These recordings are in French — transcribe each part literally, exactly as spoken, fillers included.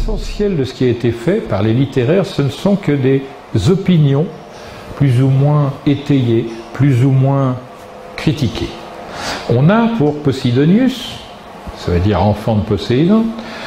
l'essentiel de ce qui a été fait par les littéraires, ce ne sont que des opinions plus ou moins étayées, plus ou moins critiquées. On a pour Posidonius, ça veut dire enfant de Poséidon,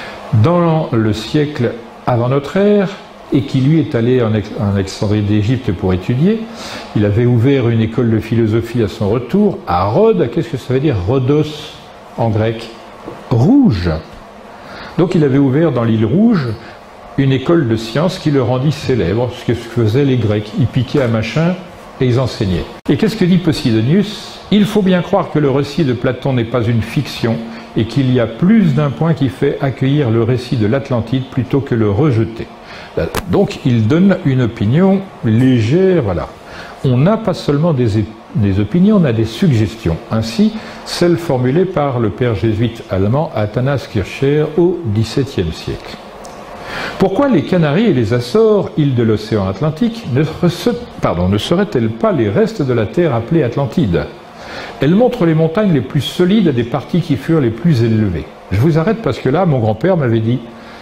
dans le siècle avant notre ère, et qui lui est allé en Alexandrie d'Égypte pour étudier. Il avait ouvert une école de philosophie à son retour à Rhodes. Qu'est-ce que ça veut dire Rhodos en grec? Rouge. Donc il avait ouvert dans l'île Rouge une école de sciences qui le rendit célèbre, ce que faisaient les Grecs. Ils piquaient à machin et ils enseignaient. Et qu'est-ce que dit Posidonius? Il faut bien croire que le récit de Platon n'est pas une fiction et qu'il y a plus d'un point qui fait accueillir le récit de l'Atlantide plutôt que le rejeter. Donc il donne une opinion légère, voilà. On n'a pas seulement des, des opinions, on a des suggestions. Ainsi, celle formulée par le père jésuite allemand Athanas Kircher au dix-septième siècle. Pourquoi les Canaries et les Açores, îles de l'océan Atlantique, ne, pardon, ne seraient-elles pas les restes de la terre appelée Atlantide? Elles montrent les montagnes les plus solides des parties qui furent les plus élevées. Je vous arrête parce que là, mon grand-père m'avait dit,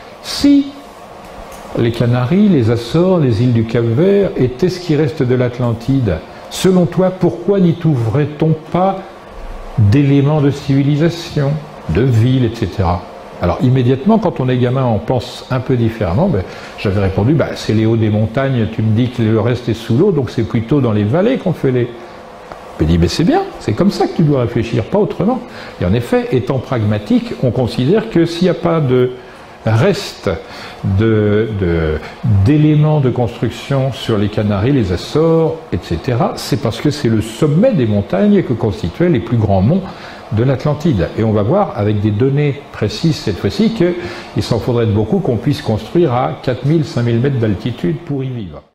si les Canaries, les Açores, les îles du Cap-Vert étaient ce qui reste de l'Atlantide, selon toi, pourquoi n'y trouverait-on pas d'éléments de civilisation, de villes, et cetera. Alors immédiatement, quand on est gamin, on pense un peu différemment. Ben, j'avais répondu, ben, c'est les hauts des montagnes, tu me dis que le reste est sous l'eau, donc c'est plutôt dans les vallées qu'on fait les... Il dit, mais c'est bien, c'est comme ça que tu dois réfléchir, pas autrement. Et en effet, étant pragmatique, on considère que s'il n'y a pas de reste de, de, d'éléments de construction sur les Canaries, les Açores, et cetera, c'est parce que c'est le sommet des montagnes que constituaient les plus grands monts de l'Atlantide. Et on va voir avec des données précises cette fois-ci qu'il s'en faudrait de beaucoup qu'on puisse construire à quatre mille, cinq mille mètres d'altitude pour y vivre.